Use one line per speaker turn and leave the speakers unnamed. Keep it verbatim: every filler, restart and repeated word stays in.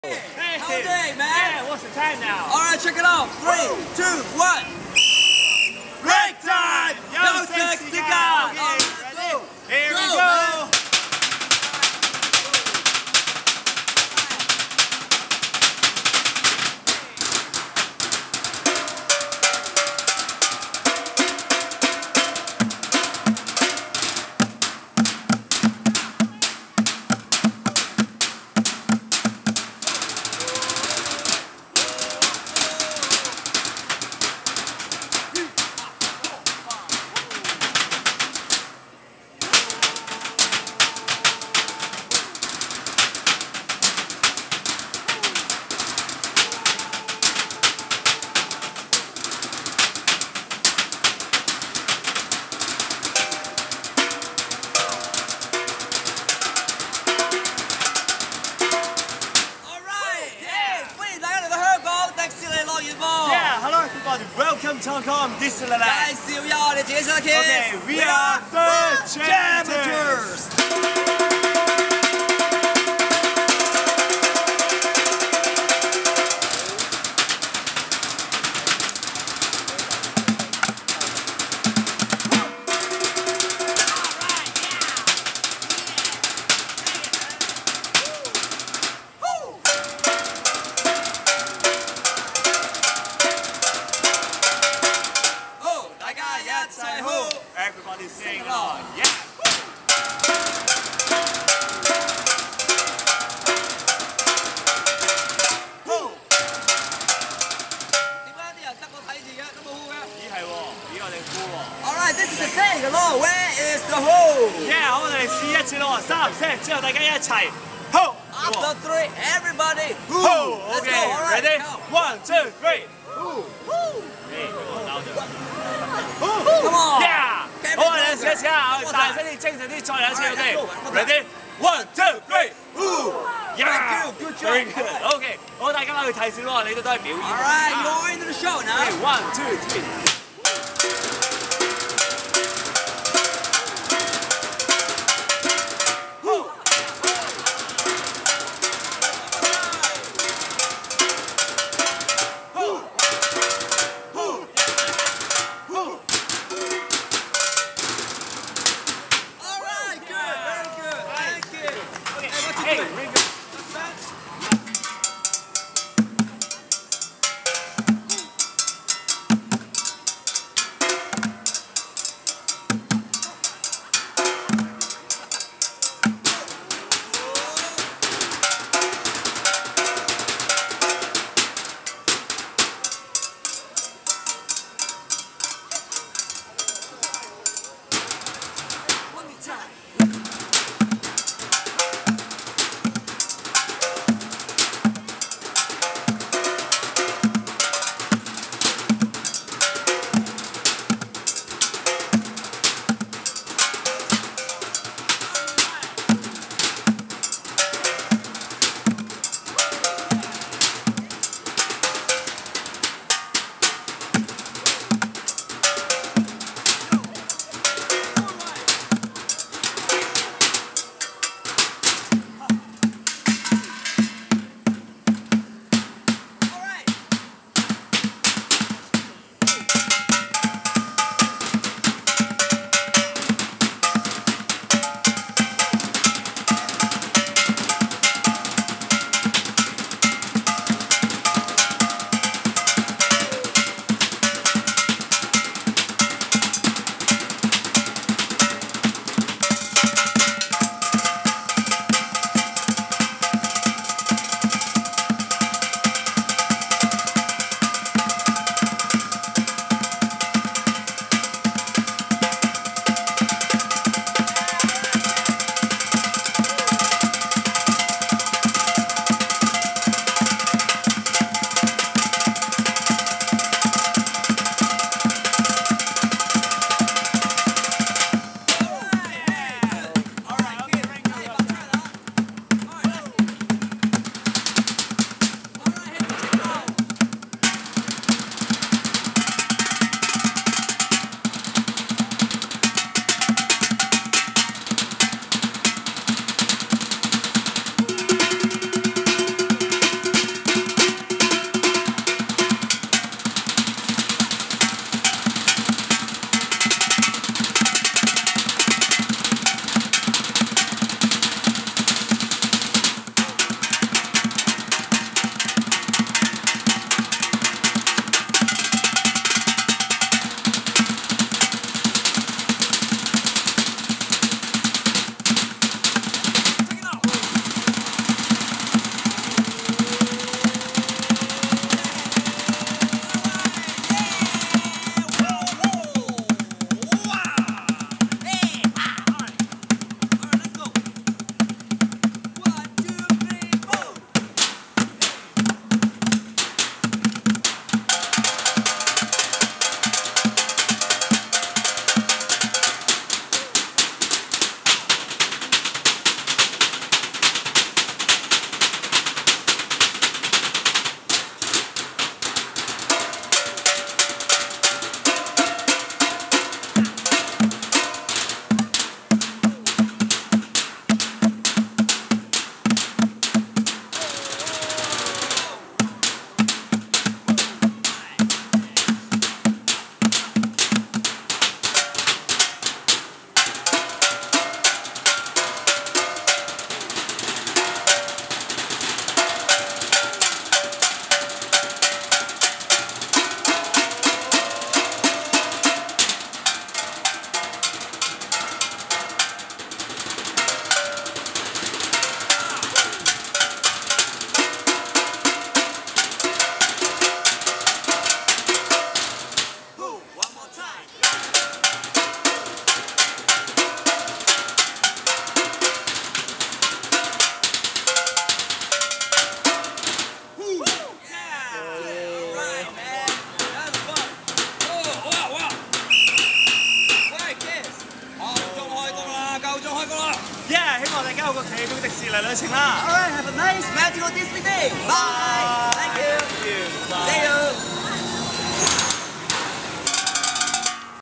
Hey, how day, man?
Yeah, what's the time now?
All right, check it out. Three, two, one. Break time. No sexy guy.
Okay, ready? Here
go,
we go.
Man.
Welcome to Hong Kong, Disneyland.
介紹下我哋自己先啦 ，Kids.
Okay, we are the Janitors. Everybody sing along, yeah!
點解啲人得我睇字嘅，都冇 who 嘅？
咦係喎，咦我哋 who 喎
Alright, this is the saying 咯 ，Where is the who?
Yeah， 好，我哋試一次咯，三聲之後大家一齊 who。
After three, everybody who.
Who.
Let's
Okay,
go. All right,
ready?
go.
One, two, three.
Who. Who.
Hey, louder.
Come on.
Yeah. 好，我哋試一次啊，我哋大聲啲、精神啲，再嚟一次 ，OK。Ready? One, two, three. Who. Yeah.
Good job.
Very good. OK， 好，大家攞去睇小咯，你哋都係表演。
All right, you're into the show now.
Okay, one, two, three. Hey, ring it. Yeah， 希望大家有個奇妙嘅迪士尼旅程啦。
Alright, have a nice magical Disney day. Bye.